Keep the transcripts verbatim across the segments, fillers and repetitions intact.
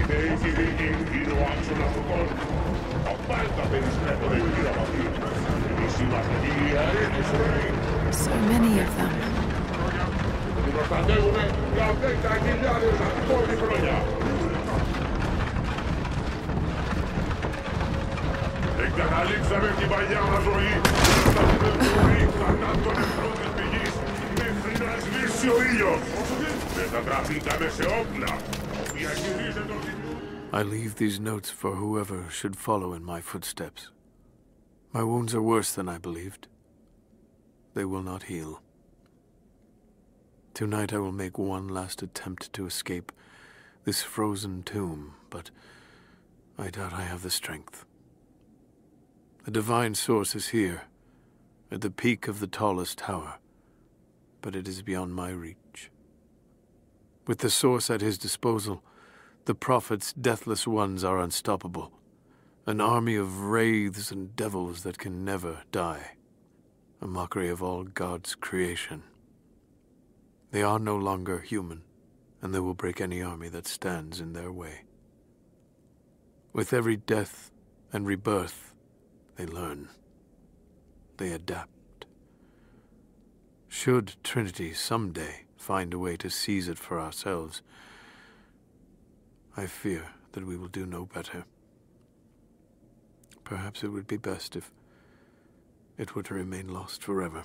So many of them. I leave these notes for whoever should follow in my footsteps. My wounds are worse than I believed. They will not heal. Tonight I will make one last attempt to escape this frozen tomb, but I doubt I have the strength. The divine source is here, at the peak of the tallest tower, but it is beyond my reach. With the source at his disposal, the prophet's deathless ones are unstoppable, an army of wraiths and devils that can never die, a mockery of all God's creation. They are no longer human, and they will break any army that stands in their way. With every death and rebirth, they learn. They adapt. Should Trinity someday find a way to seize it for ourselves, I fear that we will do no better. Perhaps it would be best if it were to remain lost forever.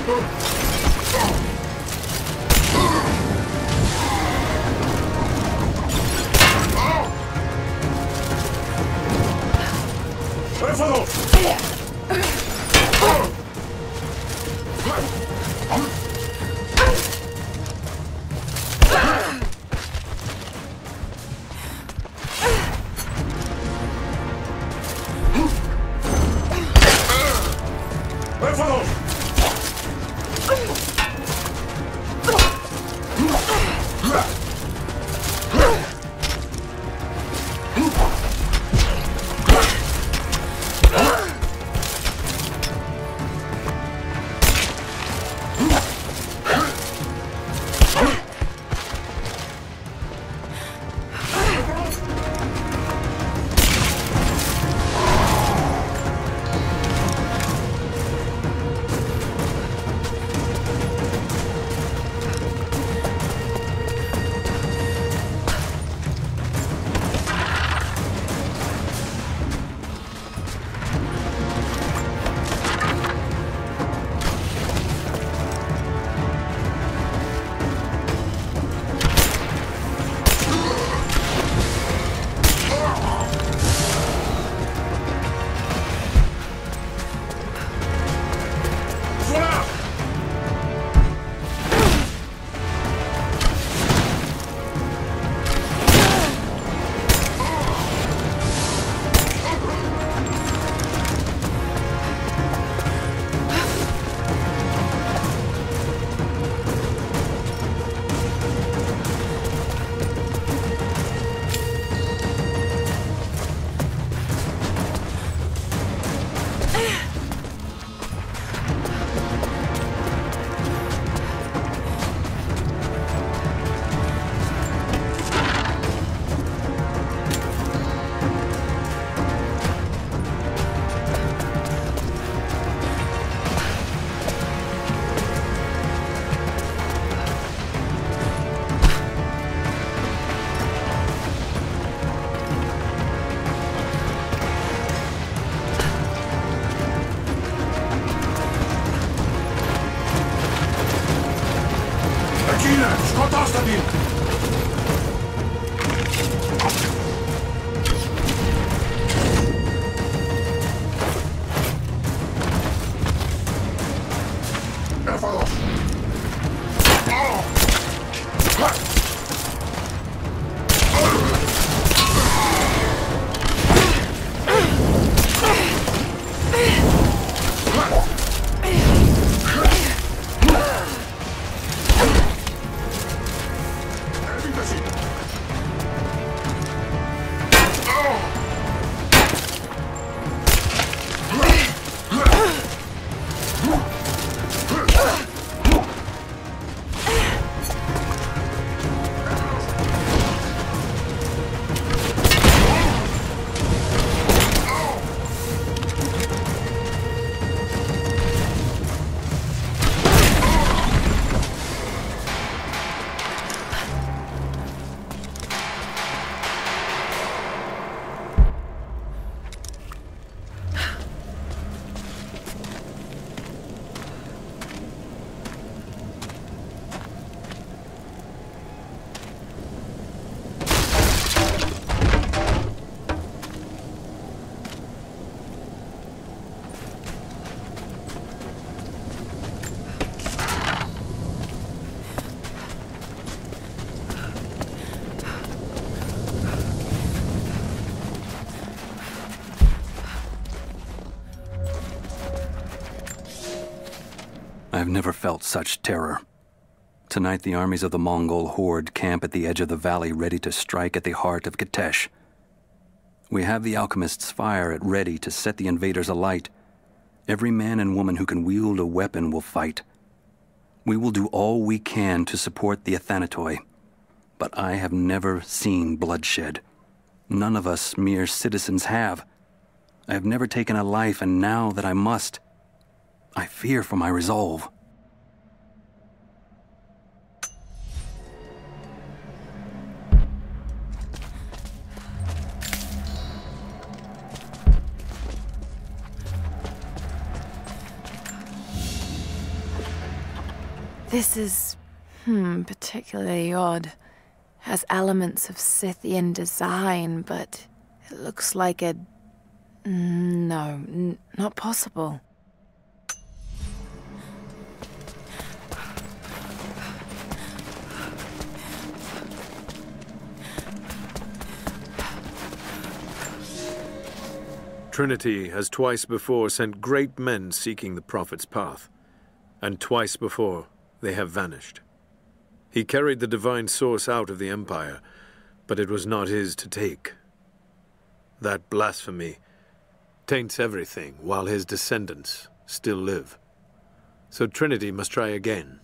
I have never felt such terror. Tonight, the armies of the Mongol horde camp at the edge of the valley, ready to strike at the heart of Kitesh. We have the alchemist's fire at ready to set the invaders alight. Every man and woman who can wield a weapon will fight. We will do all we can to support the Athanatoi, but I have never seen bloodshed. None of us mere citizens have. I have never taken a life, and now that I must, I fear for my resolve. This is, hmm, particularly odd. Has elements of Scythian design, but it looks like a... No, n not possible. Trinity has twice before sent great men seeking the Prophet's path, and twice before they have vanished. He carried the divine source out of the Empire, but it was not his to take. That blasphemy taints everything while his descendants still live. So Trinity must try again.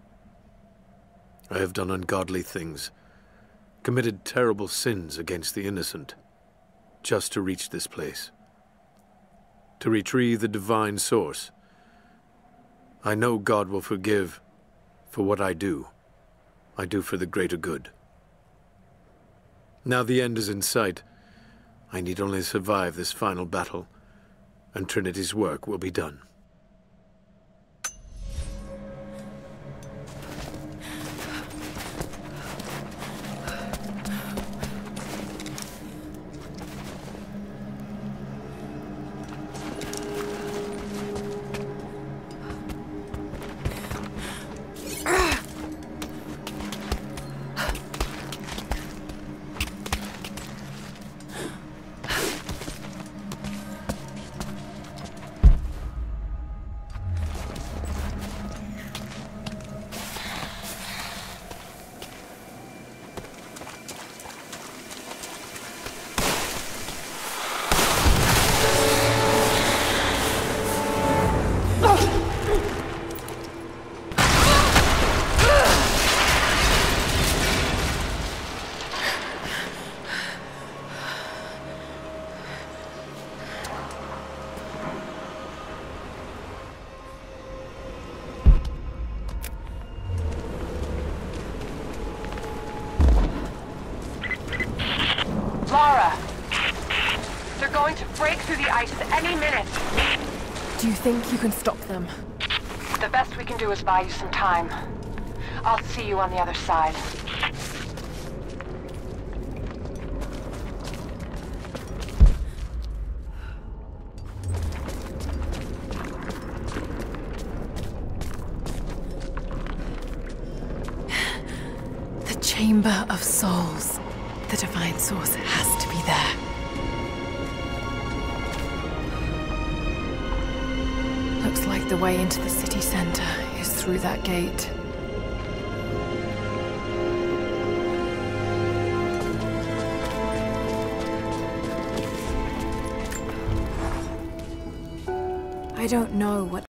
I have done ungodly things, committed terrible sins against the innocent, just to reach this place. To retrieve the divine source. I know God will forgive for what I do. I do for the greater good. Now the end is in sight. I need only survive this final battle, and Trinity's work will be done. Lara! They're going to break through the ice any minute. Do you think you can stop them? The best we can do is buy you some time. I'll see you on the other side. The Chamber of Souls. The divine source has to be there. Looks like the way into the city center is through that gate. I don't know what